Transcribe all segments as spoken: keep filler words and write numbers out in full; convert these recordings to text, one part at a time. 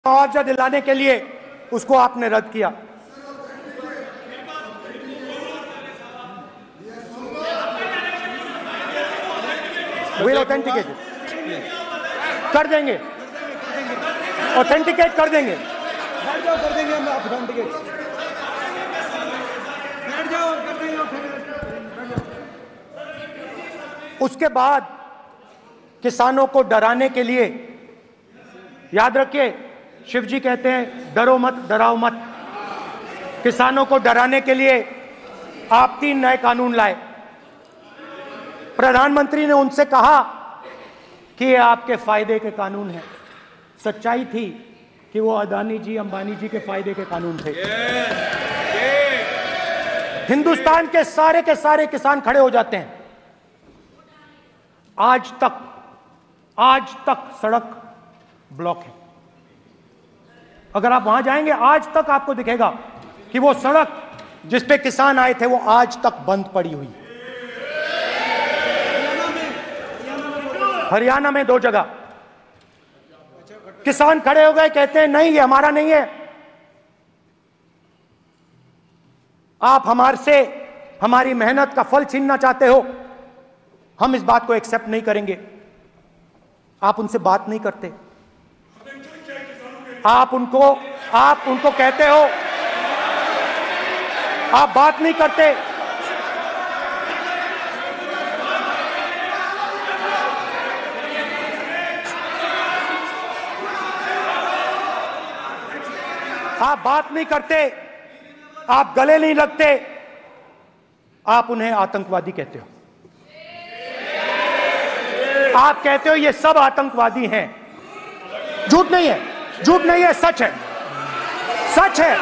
मुआवजा दिलाने के लिए उसको आपने रद्द किया। विल ऑथेंटिकेट कर देंगे, ऑथेंटिकेट कर देंगे, बैठ जाओ कर देंगे हम ऑथेंटिकेट, बैठ जाओ कर देंगे ऑथेंटिकेट। उसके बाद किसानों को डराने के लिए, याद रखिए शिव जी कहते हैं डरो मत डराओ मत, किसानों को डराने के लिए आप तीन नए कानून लाए। प्रधानमंत्री ने उनसे कहा कि ये आपके फायदे के कानून हैं। सच्चाई थी कि वो अदानी जी अंबानी जी के फायदे के कानून थे। हिंदुस्तान के सारे के सारे किसान खड़े हो जाते हैं। आज तक आज तक सड़क ब्लॉक है। अगर आप वहां जाएंगे आज तक आपको दिखेगा कि वो सड़क जिस पे किसान आए थे वो आज तक बंद पड़ी हुई। हरियाणा में दो जगह किसान खड़े हो गए, कहते हैं नहीं ये हमारा नहीं है, आप हमारे से हमारी मेहनत का फल छीनना चाहते हो, हम इस बात को एक्सेप्ट नहीं करेंगे। आप उनसे बात नहीं करते, आप उनको आप उनको कहते हो, आप बात नहीं करते। आप बात नहीं करते, आप गले नहीं लगते, आप उन्हें आतंकवादी कहते हो। आप कहते हो ये सब आतंकवादी हैं। झूठ नहीं है, झूठ नहीं है, सच है, सच है।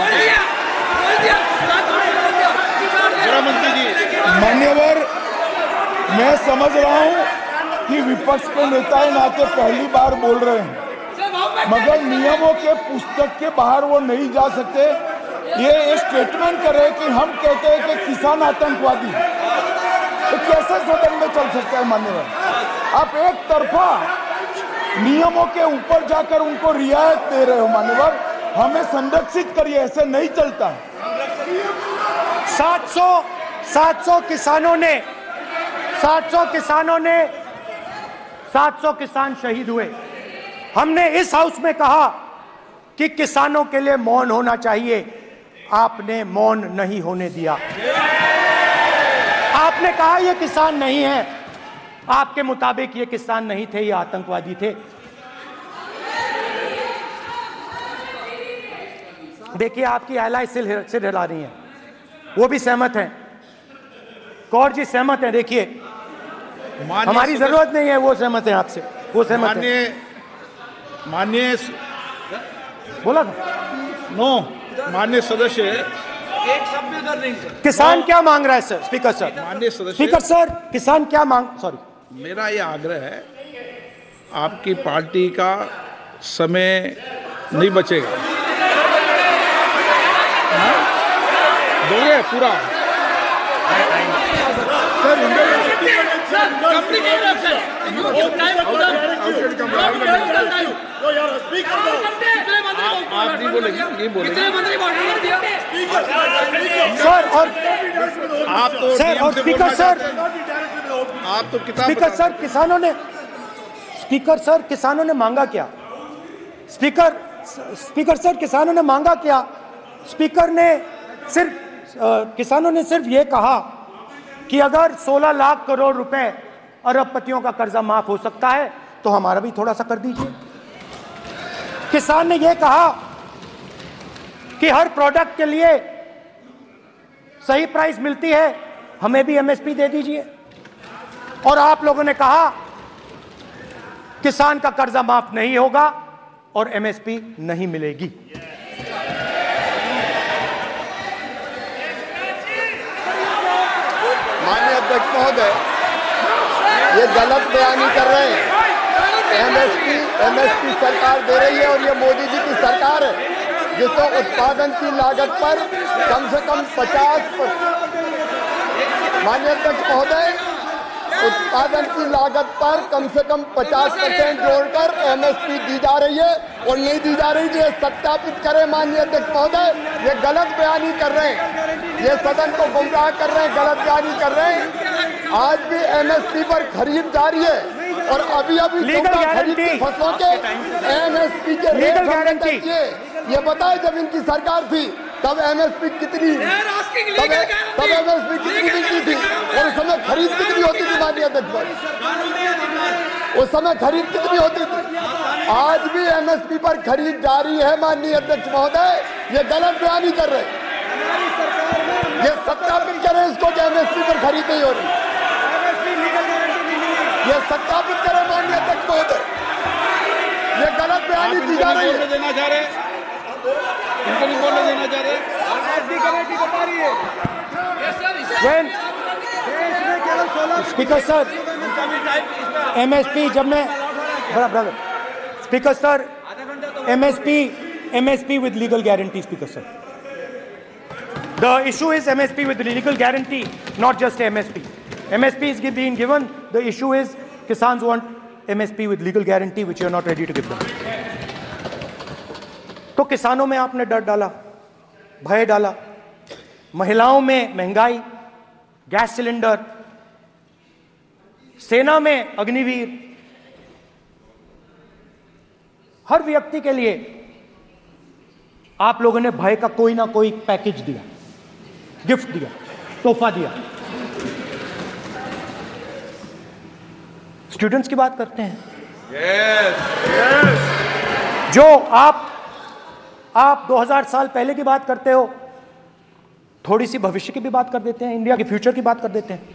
मान्यवर, मैं समझ रहा हूं कि विपक्ष के नेता नाते पहली बार बोल रहे हैं, मगर नियमों के पुस्तक के बाहर वो नहीं जा सकते। ये स्टेटमेंट करे कि हम कहते हैं कि किसान आतंकवादी, तो कैसे सदन में चल सकता है? मान्यवर, आप एक तरफा नियमों के ऊपर जाकर उनको रियायत दे रहे हो। मान्यवर, हमें संरक्षित करिए, ऐसे नहीं चलता। सात सौ सात सौ किसानों ने सात सौ किसानों ने सात सौ किसान शहीद हुए। हमने इस हाउस में कहा कि किसानों के लिए मौन होना चाहिए, आपने मौन नहीं होने दिया। आपने कहा ये किसान नहीं है, आपके मुताबिक ये किसान नहीं थे, ये आतंकवादी थे। देखिए आपकी एलाय सिर सिर हिला रही हैं, वो भी सहमत हैं, कौर जी सहमत हैं। देखिए हमारी जरूरत नहीं है, वो सहमत हैं आपसे, वो सहमत हैं। माननीय बोला था नो माननीय सदस्य, एक शब्द कर नहीं सर। किसान क्या मांग रहा है सर? स्पीकर सर, माननीय सदस्य, स्पीकर सर, किसान क्या मांग, सॉरी मेरा ये आग्रह है, आपकी पार्टी का समय नहीं बचेगा। हाँ? दोगे पूरा सर? आप नहीं बोलेंगे, नहीं बोलेंगे सर। और आप तो सर और स्पीकर सर, आप तो किताब स्पीकर सर, किसानों ने स्पीकर सर किसानों ने मांगा क्या? स्पीकर स्पीकर सर किसानों ने मांगा क्या? स्पीकर ने सिर्फ किसानों ने सिर्फ ये कहा कि अगर सोलह लाख करोड़ रुपए अरबपतियों का कर्जा माफ हो सकता है तो हमारा भी थोड़ा सा कर दीजिए। किसान ने यह कहा कि हर प्रोडक्ट के लिए सही प्राइस मिलती है, हमें भी एमएसपी दे दीजिए। और आप लोगों ने कहा किसान का कर्जा माफ नहीं होगा और एमएसपी नहीं मिलेगी। माननीय अध्यक्ष महोदय, ये गलत बयानी कर रहे हैं। एमएसपी एमएसपी सरकार दे रही है और ये मोदी जी की सरकार है जिसको उत्पादन की लागत पर कम से कम पचास। माननीय अध्यक्ष महोदय, उत्पादन की लागत पर कम से कम पचास परसेंट जोड़कर एमएसपी दी जा रही है और नहीं दी जा रही। ये सत्यापित करें माननीय अध्यक्ष महोदय, ये गलत बयानी कर रहे हैं, ये सदन को गुमराह कर रहे हैं, गलत बयानी कर रहे हैं। आज भी एमएसपी पर खरीद जारी है और अभी अभी खरीद की फसलों के एमएसपी के रेट हमने किए। ये बताए जब इनकी सरकार थी तब एमएसपी कितनी तब तब एमएसपी कितनी मिलती थी और उस समय खरीद कितनी होती थी माननीय अध्यक्ष, उस समय खरीद कितनी होती थी। आज भी एमएसपी पर खरीद जारी है माननीय अध्यक्ष महोदय, ये गलत बयानी कर रहे हैं। ये सत्यापित करें इसको कि एमएसपी पर खरीद नहीं हो रही, ये सत्यापित करें माननीय अध्यक्ष महोदय, ये गलत बयानी दी जा रही है। देना चाह रहे इनको नहीं बोलने देना चाह रहे। कमेटी बता रही है When स्पीकर सर एमएसपी जब मैं brother brother speaker sir MSP MSP with legal guarantee speaker sir, the issue is M S P with legal guarantee, not just M S P. M S P is being given, the issue is Kisans want M S P with legal guarantee which you are not ready to give them. तो किसानों में आपने डर डाला, भय डाला, महिलाओं में महंगाई, गैस सिलेंडर, सेना में अग्निवीर, हर व्यक्ति के लिए आप लोगों ने भय का कोई ना कोई पैकेज दिया, गिफ्ट दिया, तोहफा दिया। स्टूडेंट्स की बात करते हैं। yes, yes. जो आप आप दो हज़ार साल पहले की बात करते हो, थोड़ी सी भविष्य की भी बात कर देते हैं, इंडिया के फ्यूचर की बात कर देते हैं।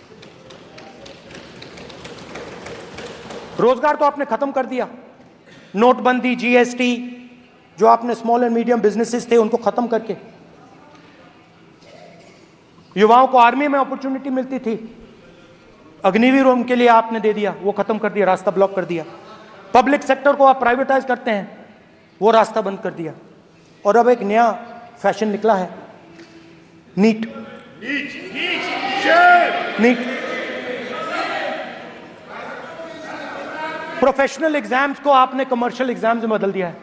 रोजगार तो आपने खत्म कर दिया, नोटबंदी, जीएसटी, जो आपने स्मॉल एंड मीडियम बिजनेसेस थे उनको खत्म करके, युवाओं को आर्मी में अपॉर्चुनिटी मिलती थी, अग्निवीर उनके लिए आपने दे दिया, वो खत्म कर दिया, रास्ता ब्लॉक कर दिया। पब्लिक सेक्टर को आप प्राइवेटाइज करते हैं, वो रास्ता बंद कर दिया। और अब एक नया फैशन निकला है, नीट नीट प्रोफेशनल एग्जाम्स को आपने कमर्शियल एग्जाम्स में बदल दिया है।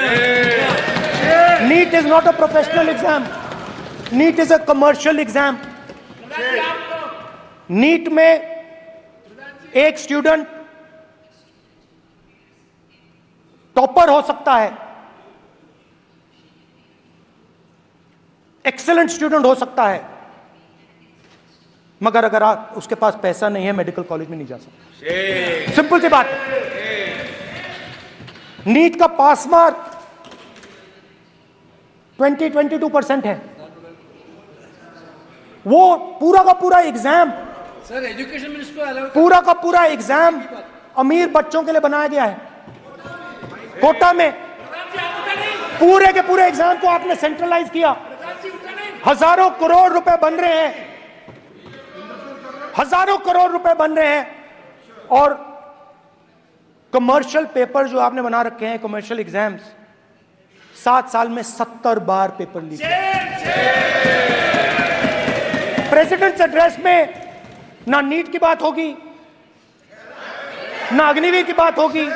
NEET is not a professional exam, NEET is a commercial exam. NEET में एक स्टूडेंट टॉपर हो सकता है, एक्सेलेंट स्टूडेंट हो सकता है, मगर अगर आप उसके पास पैसा नहीं है मेडिकल कॉलेज में नहीं जा सकता। सिंपल सी बात। नीट का पास मार्क बीस बाईस परसेंट है। वो पूरा का पूरा एग्जाम सर एजुकेशन मिनिस्टर पूरा का पूरा एग्जाम अमीर बच्चों के लिए बनाया गया है। कोटा में पूरे के पूरे एग्जाम को आपने सेंट्रलाइज किया। हजारों करोड़ रुपए बन रहे हैं, हजारों करोड़ रुपए बन रहे हैं, और कमर्शियल पेपर जो आपने बना रखे हैं, कमर्शियल एग्जाम्स, सात साल में सत्तर बार पेपर लीक। प्रेसिडेंट्स एड्रेस में ना नीट की बात होगी, ना अग्निवीर की बात होगी,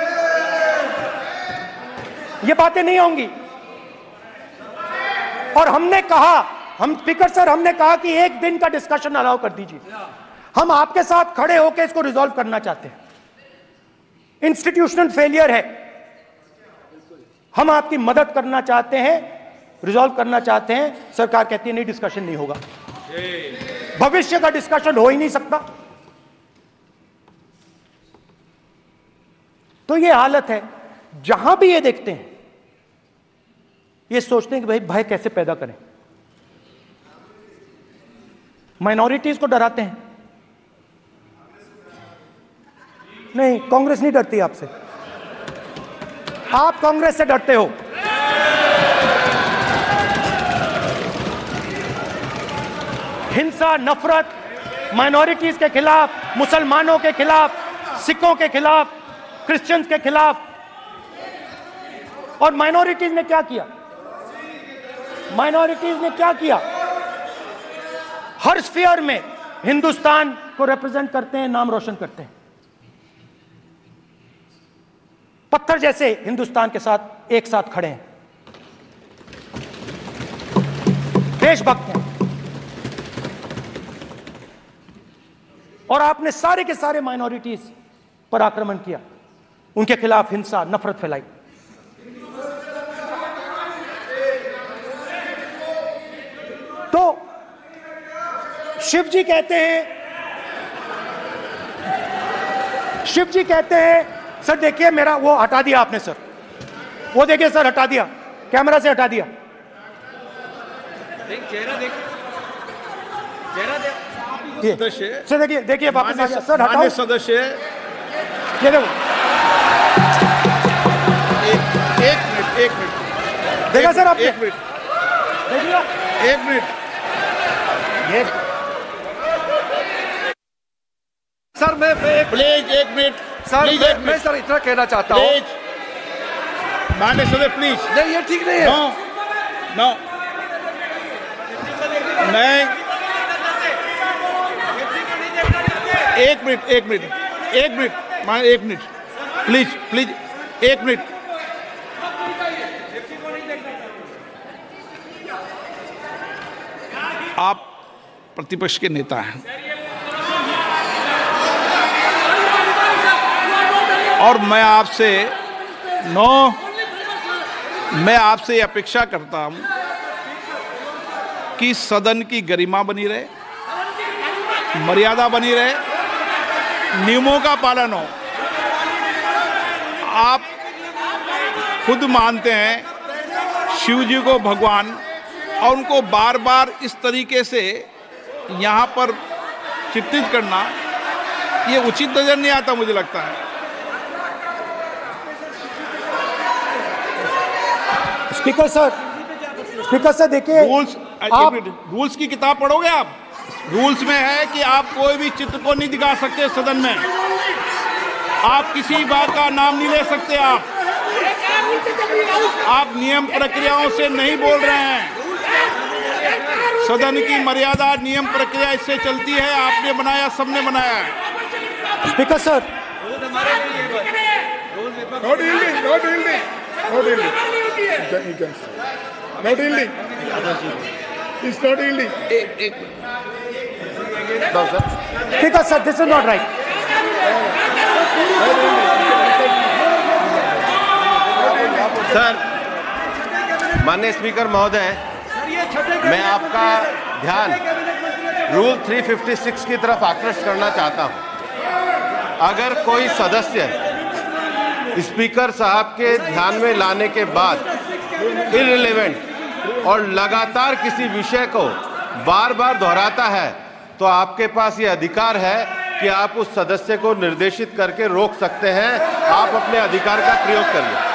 ये बातें नहीं होंगी। और हमने कहा, हम स्पीकर सर हमने कहा कि एक दिन का डिस्कशन अलाउ कर दीजिए, हम आपके साथ खड़े होकर इसको रिजॉल्व करना चाहते हैं। इंस्टीट्यूशनल फेलियर है, हम आपकी मदद करना चाहते हैं, रिजॉल्व करना चाहते हैं। सरकार कहती है नहीं, डिस्कशन नहीं होगा, भविष्य का डिस्कशन हो ही नहीं सकता। तो ये हालत है। जहां भी ये देखते हैं, ये सोचते हैं कि भाई भय कैसे पैदा करें, माइनॉरिटीज को डराते हैं। नहीं, कांग्रेस नहीं डरती आपसे, आप कांग्रेस से डरते हो। हिंसा, नफरत, माइनॉरिटीज के खिलाफ, मुसलमानों के खिलाफ, सिखों के खिलाफ, क्रिश्चियंस के खिलाफ। और माइनॉरिटीज ने क्या किया? माइनॉरिटीज ने क्या किया? हर स्फीयर में हिंदुस्तान को रिप्रेजेंट करते हैं, नाम रोशन करते हैं। पत्थर जैसे हिंदुस्तान के साथ एक साथ खड़े हैं, देशभक्त हैं, और आपने सारे के सारे माइनॉरिटीज पर आक्रमण किया, उनके खिलाफ हिंसा, नफरत फैलाई। तो शिव जी कहते हैं, शिव जी कहते हैं, सर देखिए मेरा वो हटा दिया आपने सर, वो देखिए सर हटा दिया, कैमरा से हटा दिया। देख चेहरा देख, चेहरा देख। सदस्य सर देखिए देखिए वापस आ गया सर, हटाओ मान्य सदस्य ये देखो, एक एक मिनट एक मिनट देखा सर आपने, एक मिनट देखिए एक मिनट ये सर मैं मैं एक- प्लीज एक मिनट सर प्लीज मैं, एक मैं मिनट सर इतना कहना चाहता हूँ, प्लीज मान्य सदस्य प्लीज नहीं ये ठीक नहीं है। नो नो मैं एक मिनट एक मिनट एक मिनट मान एक मिनट प्लीज प्लीज एक मिनट आप प्रतिपक्ष के नेता हैं और मैं आपसे नो मैं आपसे ये अपेक्षा करता हूं कि सदन की गरिमा बनी रहे, मर्यादा बनी रहे, नियमों का पालन हो। आप खुद मानते हैं शिव जी को भगवान, और उनको बार बार इस तरीके से यहाँ पर चित्रित करना ये उचित नजर नहीं आता, मुझे लगता है। स्पीकर सर, स्पीकर सर देखिए रूल्स आप रूल्स की किताब पढ़ोगे आप? रूल्स में है कि आप कोई भी चित्र को नहीं दिखा सकते सदन में, आप किसी बात का नाम नहीं ले सकते, आप आप नियम प्रक्रियाओं से नहीं बोल रहे हैं। सदन की मर्यादा, नियम प्रक्रिया इससे चलती है, आपने बनाया, सबने बनाया है। Speaker sir, Not yielding, not yielding, not yielding. You can, you can. Not yielding. It's not yielding. Speaker sir, this is not right. Sir, माननीय स्पीकर महोदय, मैं आपका ध्यान रूल तीन सौ छप्पन की तरफ आकृष्ट करना चाहता हूं। अगर कोई सदस्य स्पीकर साहब के ध्यान में लाने के बाद इररिलेवेंट और लगातार किसी विषय को बार बार दोहराता है, तो आपके पास ये अधिकार है कि आप उस सदस्य को निर्देशित करके रोक सकते हैं। आप अपने अधिकार का प्रयोग करिए।